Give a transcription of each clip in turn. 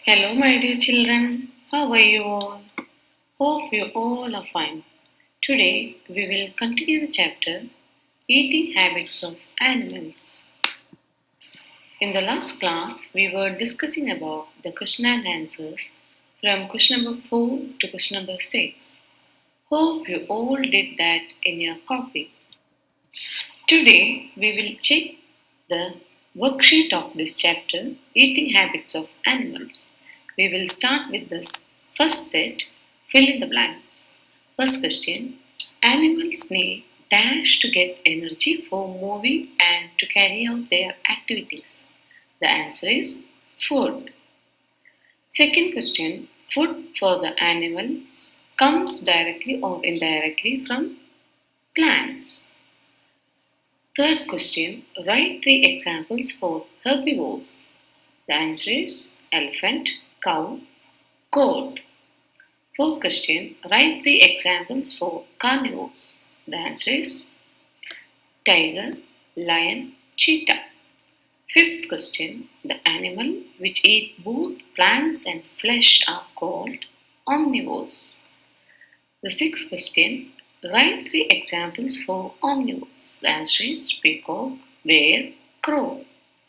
Hello, my dear children. How are you all? Hope you all are fine. Today, we will continue the chapter Eating Habits of Animals. In the last class, we were discussing about the question and answers from question number 4 to question number 6. Hope you all did that in your copy. Today, we will check the worksheet of this chapter, Eating Habits of Animals. We will start with this first set, fill in the blanks. First question, animals need dash to get energy for moving and to carry out their activities. The answer is food. Second question, food for the animals comes directly or indirectly from plants. Third question, write 3 examples for herbivores. The answer is elephant, cow, goat. Fourth question, write 3 examples for carnivores. The answer is tiger, lion, cheetah. Fifth question, the animal which eat both plants and flesh are called omnivores. The sixth question, write 3 examples for omnivores. The answer is peacock, bear, crow.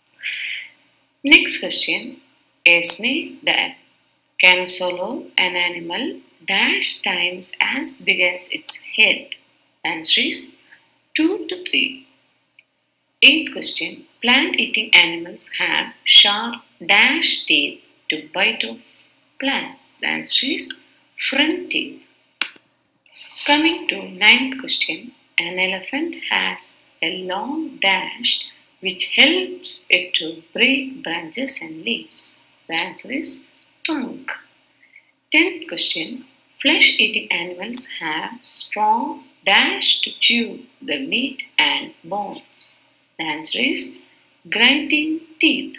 Next question, a snake that can swallow an animal dash times as big as its head. The answer is 2 to 3. Eighth question, plant-eating animals have sharp dash teeth to bite off plants. The answer is front teeth. Coming to ninth question, an elephant has a long dash which helps it to break branches and leaves. The answer is trunk. 10th question, flesh-eating animals have strong dash to chew the meat and bones. The answer is grinding teeth.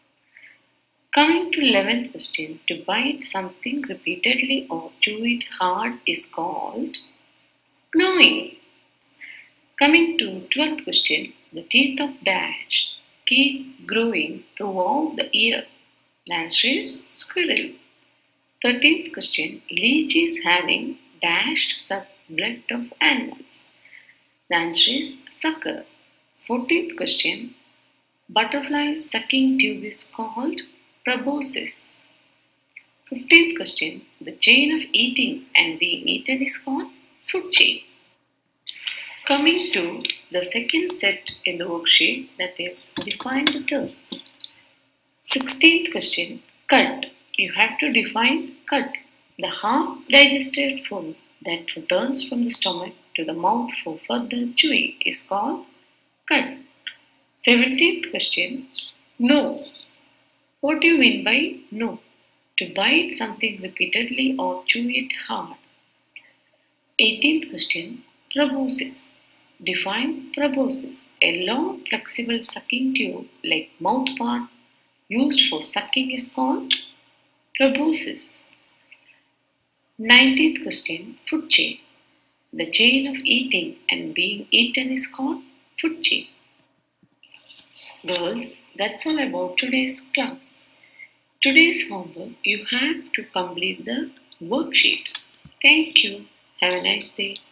Coming to 11th question, to bite something repeatedly or chew it hard is called gnawing. Coming to 12th question, the teeth of dash keep growing throughout the year. The answer is squirrel. 13th question, leech is having dashed suck blood of animals. The answer is sucker. 14th question, butterfly sucking tube is called proboscis. 15th question, the chain of eating and being eaten is called food chain. Coming to the second set in the worksheet, that is define the terms. 16th question, cut. You have to define cut. The half digested food that returns from the stomach to the mouth for further chewing is called cut. 17th question, no. What do you mean by no? To bite something repeatedly or chew it hard. 18th question, proboscis. Define proboscis. A long flexible sucking tube like mouth part used for sucking is called proboscis. 19th question, food chain. The chain of eating and being eaten is called food chain. Girls, that's all about today's class. Today's homework, you have to complete the worksheet. Thank you. Have a nice day.